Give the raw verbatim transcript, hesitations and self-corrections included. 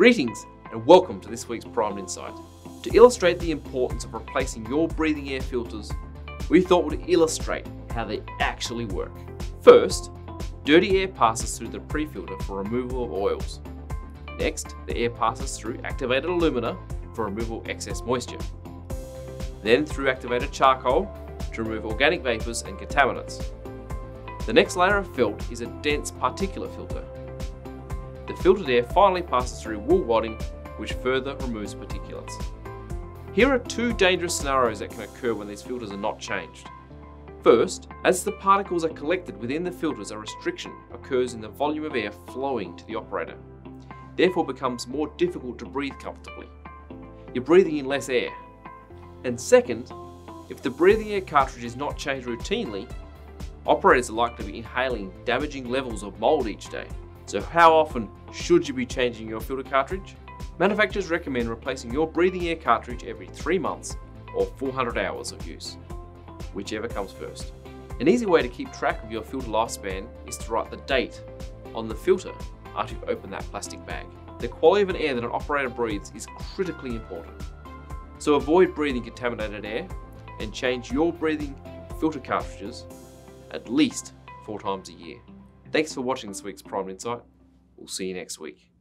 Greetings and welcome to this week's Primed Insight. To illustrate the importance of replacing your breathing air filters, we thought we'd illustrate how they actually work. First, dirty air passes through the pre-filter for removal of oils. Next, the air passes through activated alumina for removal of excess moisture. Then through activated charcoal to remove organic vapors and contaminants. The next layer of felt is a dense particulate filter. The filtered air finally passes through wool wadding, which further removes particulates. Here are two dangerous scenarios that can occur when these filters are not changed. First, as the particles are collected within the filters, a restriction occurs in the volume of air flowing to the operator. Therefore, it becomes more difficult to breathe comfortably. You're breathing in less air. And second, if the breathing air cartridge is not changed routinely, operators are likely to be inhaling damaging levels of mold each day. So how often should you be changing your filter cartridge? Manufacturers recommend replacing your breathing air cartridge every three months or four hundred hours of use, whichever comes first. An easy way to keep track of your filter lifespan is to write the date on the filter after you've opened that plastic bag. The quality of an air that an operator breathes is critically important. So avoid breathing contaminated air and change your breathing filter cartridges at least four times a year. Thanks for watching this week's Primed Insight. We'll see you next week.